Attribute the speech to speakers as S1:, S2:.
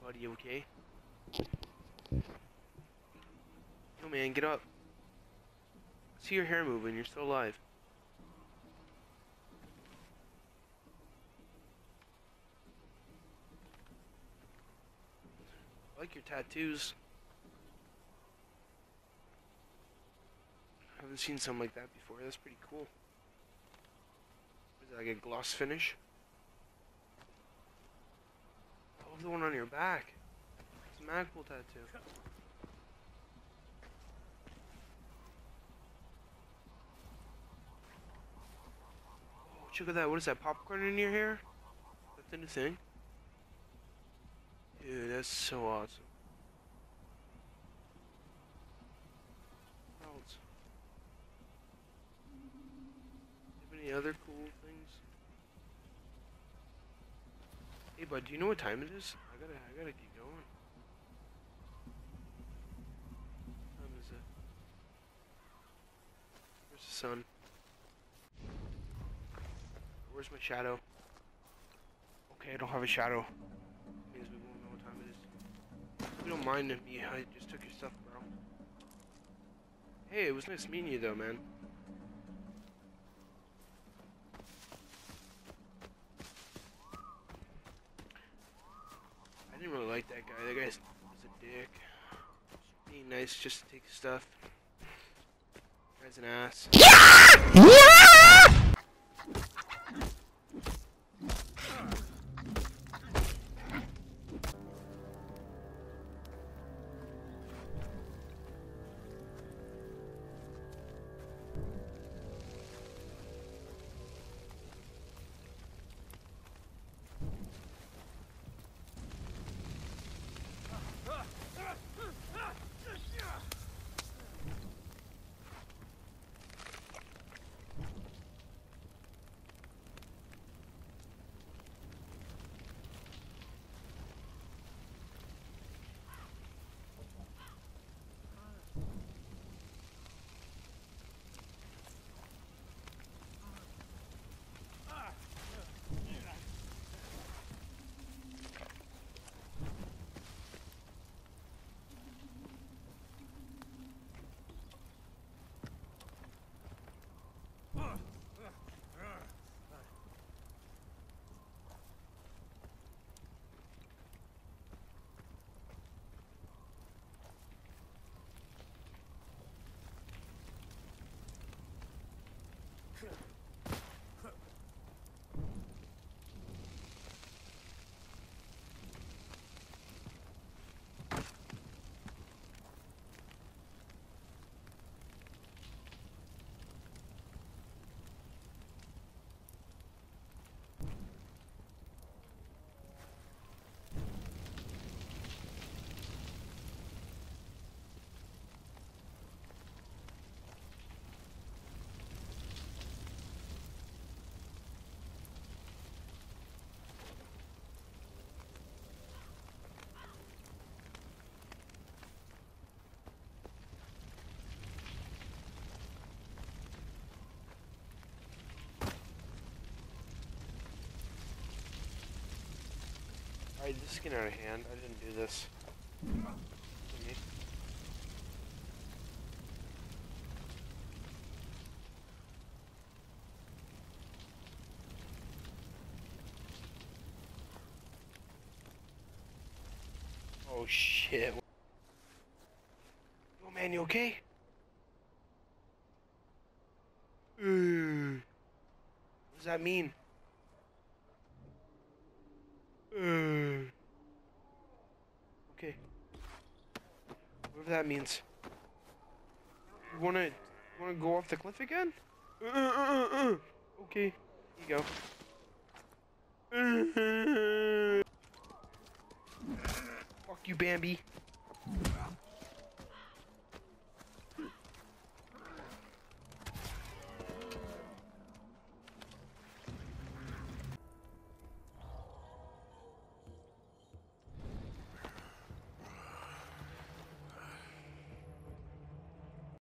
S1: buddy, okay? Yo, man, get up. I see your hair moving. You're still alive. I like your tattoos. I haven't seen something like that before. That's pretty cool. Is it like a gloss finish? I love the one on your back. It's a mad cool tattoo. Oh, check out that. What is that? Popcorn in your hair? That's the new thing? Dude, that's so awesome. What else? Have any other cool things? Hey, bud, do you know what time it is? I gotta keep going. What time is it? Where's the sun? Where's my shadow? Okay, I don't have a shadow. Means we won't know what time it is. We don't mind if I just took your stuff, bro. Hey, it was nice meeting you, though, man. I didn't really like that guy. That guy's a dick. Just being nice just to take stuff. Guy's an ass. Alright, this is getting out of hand. I didn't do this. Oh shit. Oh man, you okay? What does that mean? Okay. Whatever that means. You wanna go off the cliff again? Okay. Here you go. Fuck you, Bambi.